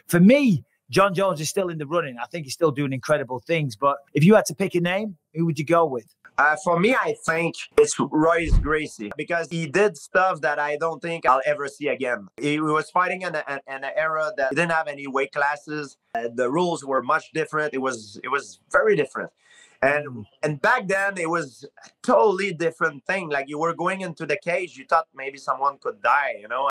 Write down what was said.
For me, John Jones is still in the running. I think he's still doing incredible things. But if you had to pick a name, who would you go with? For me, I think it's Royce Gracie because he did stuff that I don't think I'll ever see again. He was fighting in an era that didn't have any weight classes. The rules were much different. It was very different. And back then, it was a totally different thing. Like you were going into the cage, you thought maybe someone could die, you know.